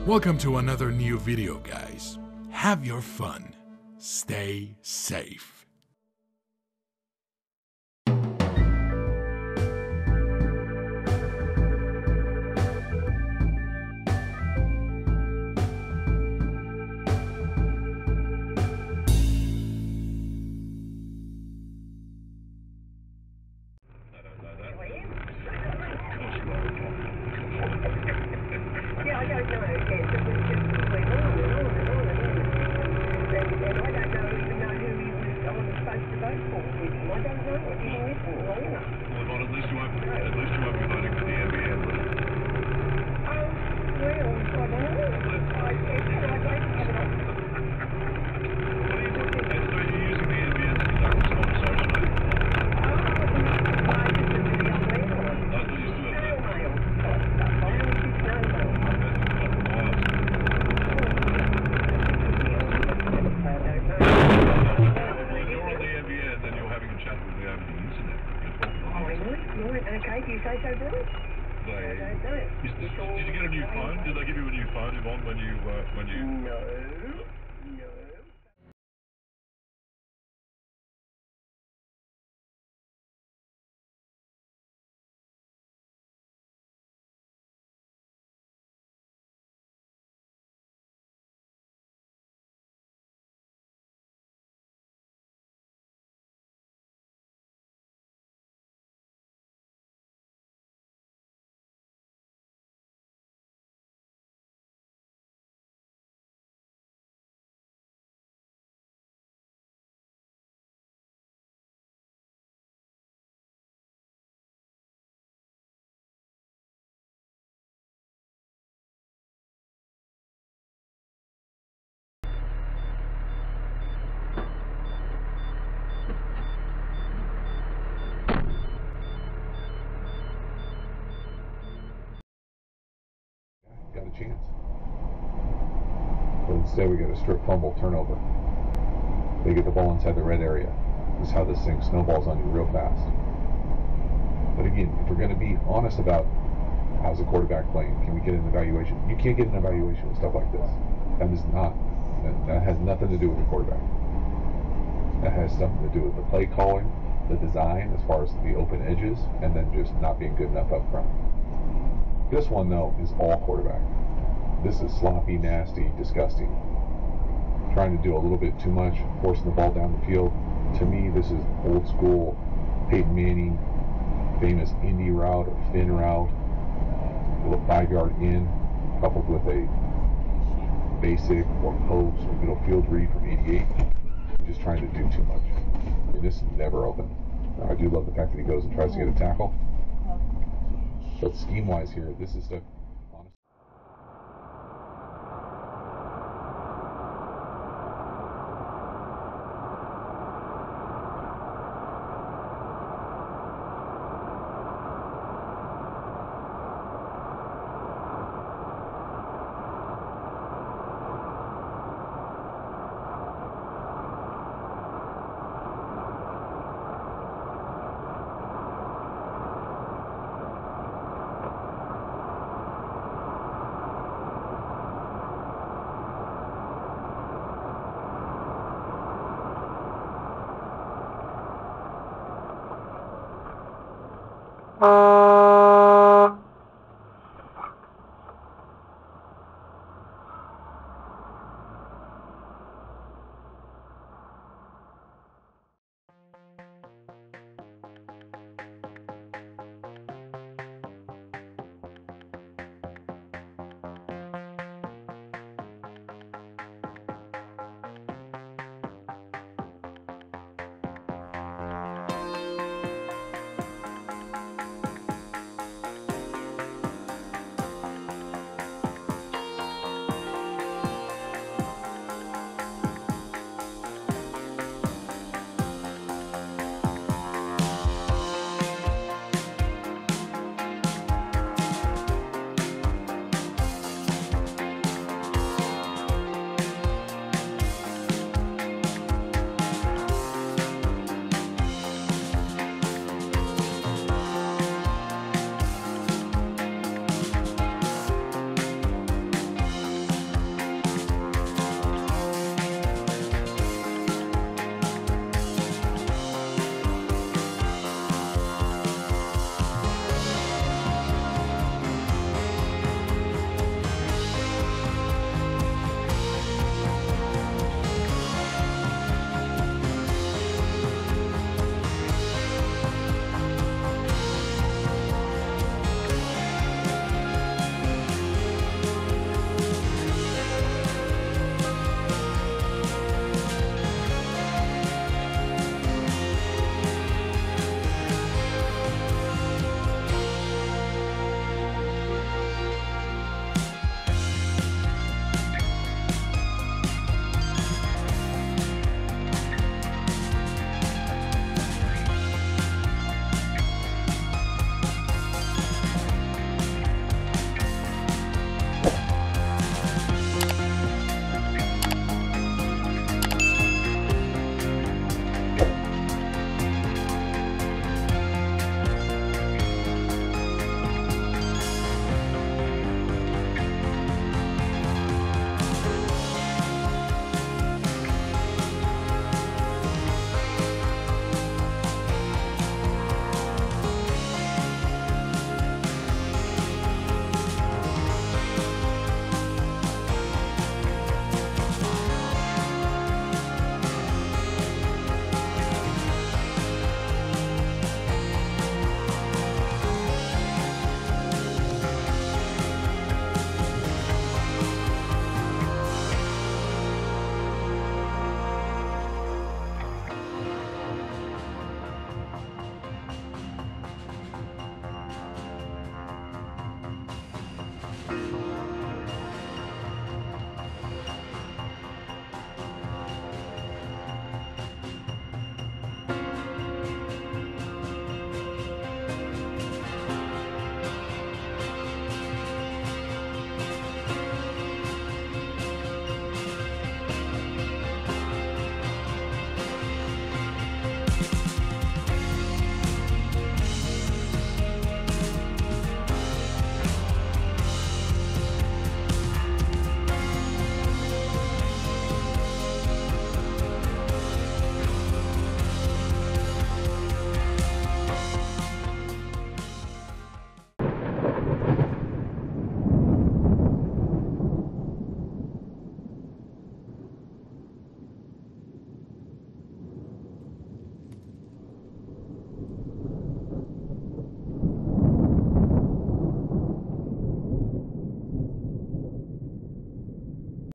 Welcome to another new video, guys. Have your fun. Stay safe. Okay, do you say so, Bruce? Did you get a new phone? Did they give you a new phone, Yvonne, when you... No. Got a chance. But instead we got a strip fumble turnover. They get the ball inside the red area. This is how this thing snowballs on you real fast. But again, if we're going to be honest about how's the quarterback playing, can we get an evaluation? You can't get an evaluation with stuff like this. That has nothing to do with the quarterback. That has something to do with the play calling, the design as far as the open edges, and then just not being good enough up front. This one, though, is all quarterback. This is sloppy, nasty, disgusting. Trying to do a little bit too much, forcing the ball down the field. To me, this is old school Peyton Manning, famous Indy route or fin route. A little 5-yard in, coupled with a basic or post or middle field read from 88. Just trying to do too much. And this is never open. Now, I do love the fact that he goes and tries to get a tackle. But scheme-wise here, this is the honest.